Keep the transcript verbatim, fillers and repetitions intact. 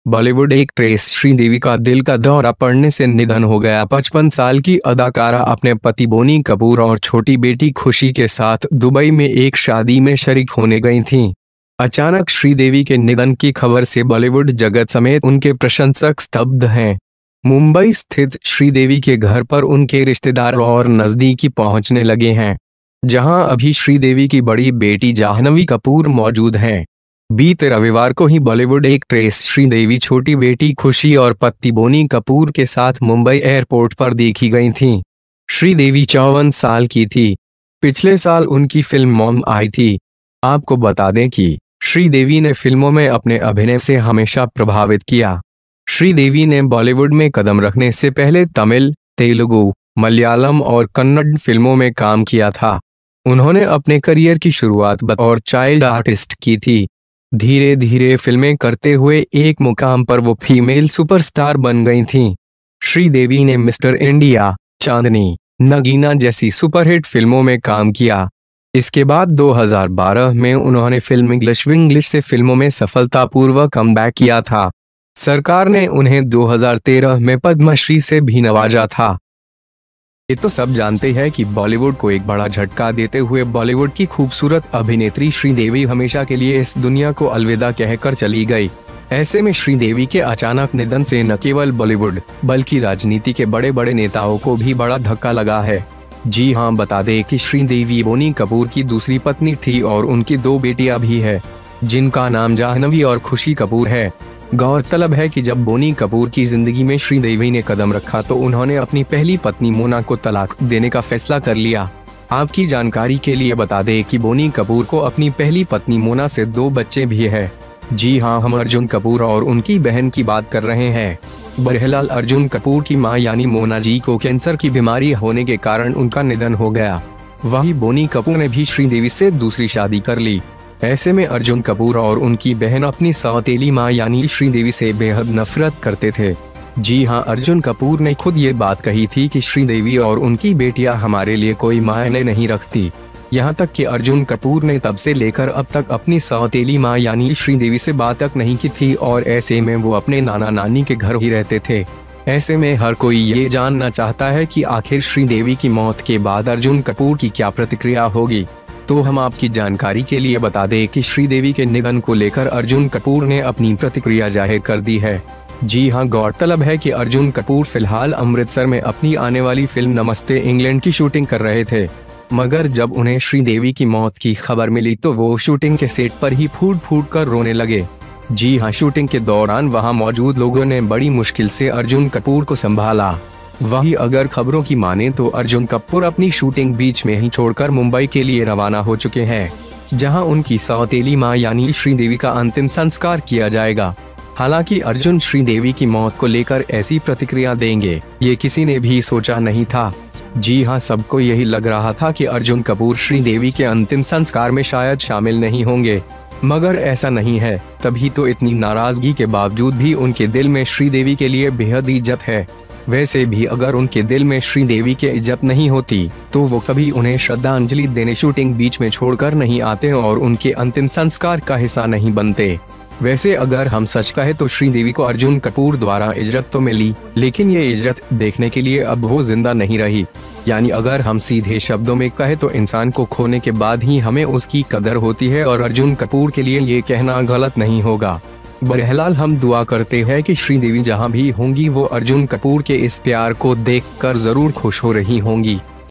Bollywood actress Sridevi का दिल का दौरा पड़ने से निधन हो गया। पचपन साल की अदाकारा अपने पति बोनी कपूर और छोटी बेटी खुशी के साथ दुबई में एक शादी में शरीक होने गई थीं। अचानक श्रीदेवी के निधन की खबर से बॉलीवुड जगत समेत उनके प्रशंसक स्तब्ध हैं। मुंबई स्थित श्रीदेवी के घर पर उनके रिश्तेदार और नजदीकी पहुंचने लगे हैं, जहां अभी श्रीदेवी की बड़ी बेटी जाह्नवी कपूर मौजूद हैं। बीते रविवार को ही बॉलीवुड एक्ट्रेस श्रीदेवी छोटी बेटी खुशी और पति बोनी कपूर के साथ मुंबई एयरपोर्ट पर देखी गई थीं। श्रीदेवी चौवन साल की थी। पिछले साल उनकी फिल्म मॉम आई थी। आपको बता दें कि श्रीदेवी ने फिल्मों में अपने अभिनय से हमेशा प्रभावित किया। श्रीदेवी ने बॉलीवुड में कदम रखने से पहले तमिल, तेलुगु, मलयालम और कन्नड़ फिल्मों में काम किया था। उन्होंने अपने करियर की शुरुआत बतौर चाइल्ड आर्टिस्ट की थी। धीरे धीरे फिल्में करते हुए एक मुकाम पर वो फीमेल सुपरस्टार बन गई थीं। श्रीदेवी ने मिस्टर इंडिया, चांदनी, नगीना जैसी सुपरहिट फिल्मों में काम किया। इसके बाद दो हज़ार बारह में उन्होंने फिल्म इंग्लिश विंग्लिश से फिल्मों में सफलतापूर्वक कमबैक किया था। सरकार ने उन्हें दो हज़ार तेरह में पद्मश्री से भी नवाजा था। ये तो सब जानते हैं कि बॉलीवुड को एक बड़ा झटका देते हुए बॉलीवुड की खूबसूरत अभिनेत्री श्रीदेवी हमेशा के लिए इस दुनिया को अलविदा कहकर चली गई। ऐसे में श्रीदेवी के अचानक निधन से न केवल बॉलीवुड बल्कि राजनीति के बड़े बड़े नेताओं को भी बड़ा धक्का लगा है। जी हां, बता दें कि श्रीदेवी बोनी कपूर की दूसरी पत्नी थी और उनकी दो बेटियां भी है, जिनका नाम जाह्नवी और खुशी कपूर है। गौरतलब है कि जब बोनी कपूर की जिंदगी में श्रीदेवी ने कदम रखा तो उन्होंने अपनी पहली पत्नी मोना को तलाक देने का फैसला कर लिया। आपकी जानकारी के लिए बता दें कि बोनी कपूर को अपनी पहली पत्नी मोना से दो बच्चे भी हैं। जी हां, हम अर्जुन कपूर और उनकी बहन की बात कर रहे हैं। बहरहाल अर्जुन कपूर की मां यानी मोना जी को कैंसर की बीमारी होने के कारण उनका निधन हो गया। वहीं बोनी कपूर ने भी श्रीदेवी से दूसरी शादी कर ली। ऐसे में अर्जुन कपूर और उनकी बहन अपनी सौतेली मां यानी श्रीदेवी से बेहद नफरत करते थे। जी हां, अर्जुन कपूर ने खुद ये बात कही थी कि श्रीदेवी और उनकी बेटियां हमारे लिए कोई मायने नहीं रखती। यहाँ तक कि अर्जुन कपूर ने तब से लेकर अब तक अपनी सौतेली मां यानी श्रीदेवी से बात तक नहीं की थी और ऐसे में वो अपने नाना नानी के घर ही रहते थे। ऐसे में हर कोई ये जानना चाहता है कि आखिर श्रीदेवी की मौत के बाद अर्जुन कपूर की क्या प्रतिक्रिया होगी। तो हम आपकी जानकारी के लिए बता दें कि श्रीदेवी के निधन को लेकर अर्जुन कपूर ने अपनी प्रतिक्रिया जाहिर कर दी है। जी हां, गौरतलब है कि अर्जुन कपूर फिलहाल अमृतसर में अपनी आने वाली फिल्म नमस्ते इंग्लैंड की शूटिंग कर रहे थे, मगर जब उन्हें श्रीदेवी की मौत की खबर मिली तो वो शूटिंग के सेट पर ही फूट फूट कर रोने लगे। जी हां, शूटिंग के दौरान वहां मौजूद लोगों ने बड़ी मुश्किल से अर्जुन कपूर को संभाला। वहीं अगर खबरों की माने तो अर्जुन कपूर अपनी शूटिंग बीच में ही छोड़कर मुंबई के लिए रवाना हो चुके हैं, जहां उनकी सौतेली मां यानी श्रीदेवी का अंतिम संस्कार किया जाएगा। हालांकि अर्जुन श्रीदेवी की मौत को लेकर ऐसी प्रतिक्रिया देंगे, ये किसी ने भी सोचा नहीं था। जी हां, सबको यही लग रहा था कि अर्जुन कपूर श्रीदेवी के अंतिम संस्कार में शायद शामिल नहीं होंगे, मगर ऐसा नहीं है। तभी तो इतनी नाराजगी के बावजूद भी उनके दिल में श्रीदेवी के लिए बेहद इज्जत है। वैसे भी अगर उनके दिल में श्रीदेवी की इज्जत नहीं होती तो वो कभी उन्हें श्रद्धांजलि देने शूटिंग बीच में छोड़कर नहीं आते और उनके अंतिम संस्कार का हिस्सा नहीं बनते। वैसे अगर हम सच कहें तो श्रीदेवी को अर्जुन कपूर द्वारा इज्जत तो मिली, लेकिन ये इज्जत देखने के लिए अब वो जिंदा नहीं रही। यानी अगर हम सीधे शब्दों में कहें तो इंसान को खोने के बाद ही हमें उसकी कदर होती है और अर्जुन कपूर के लिए ये कहना गलत नहीं होगा। बहरहाल हम दुआ करते हैं कि श्रीदेवी जहां भी होंगी वो अर्जुन कपूर के इस प्यार को देखकर जरूर खुश हो रही होंगी।